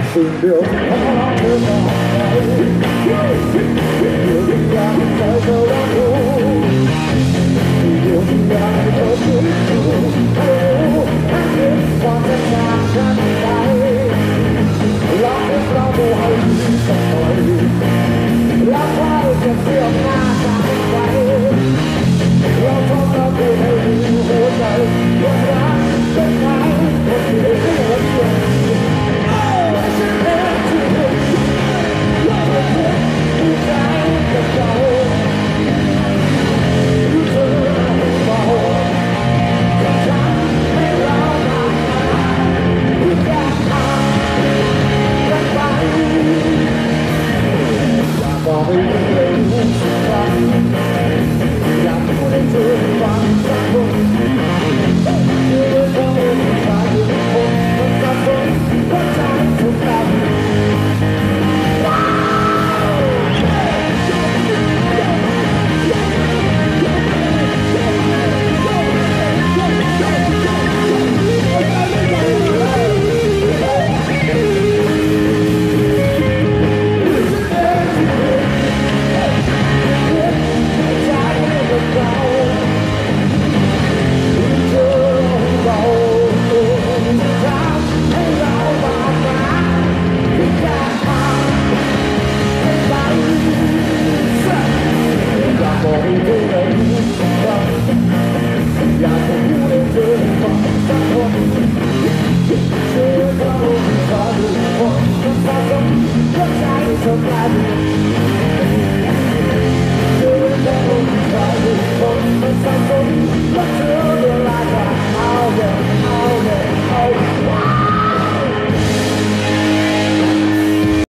สิ่งเดียวที่ขอเธอบอกไปเดียวที่อยากให้เธอรับรู้เดียวที่อยากให้เธอคิดดูให้รู้ให้คิดความเป็นอย่างฉันไปรักเราดูให้ดีสักหน่อยรักเราจะเที่ยวหน้าจากไปเราชอบเราดูให้ดีหัวใจว่ารักเป็นไงคนที่ได้หัวใจบอกไม่